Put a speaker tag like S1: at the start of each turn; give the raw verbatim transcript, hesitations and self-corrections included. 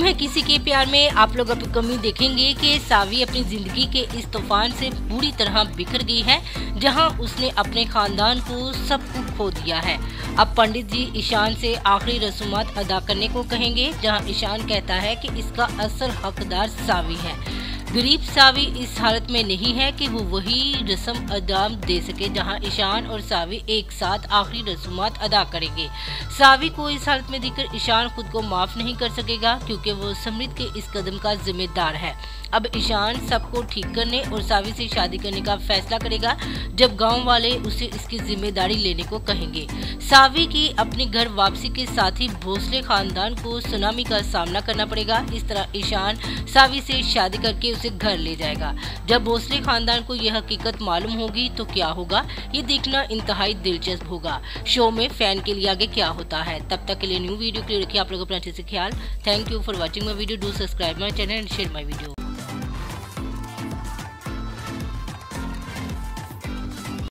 S1: में किसी के प्यार में आप लोग अब कमी देखेंगे कि सावी अपनी जिंदगी के इस तूफान से पूरी तरह बिखर गई है, जहां उसने अपने खानदान को सब कुछ खो दिया है। अब पंडित जी ईशान से आखिरी रसूमात अदा करने को कहेंगे, जहां ईशान कहता है कि इसका असल हकदार सावी है। गरीब सावी इस हालत में नहीं है कि वो वही रस्म अदा दे सके जहां ईशान और सावी एक साथ आखिरी रसूमात अदा करेंगे। सावी को इस हालत में देखकर ईशान खुद को माफ नहीं कर सकेगा, क्योंकि वो समृद्ध के इस कदम का जिम्मेदार है। अब ईशान सबको ठीक करने और सावी से शादी करने का फैसला करेगा, जब गांव वाले उसे इसकी जिम्मेदारी लेने को कहेंगे। सावी की अपने घर वापसी के साथ ही भोसले खानदान को सुनामी का सामना करना पड़ेगा। इस तरह ईशान सावी से शादी करके उसे घर ले जाएगा। जब भोसले खानदान को यह हकीकत मालूम होगी तो क्या होगा, ये देखना इंतहाई दिलचस्प होगा। शो में फैन के लिए आगे क्या होता है। तब तक के लिए न्यू वीडियो के लिए रखिए आप लोग अपना अच्छे से ख्याल। Thank you for watching my video. Do subscribe my channel and share my video.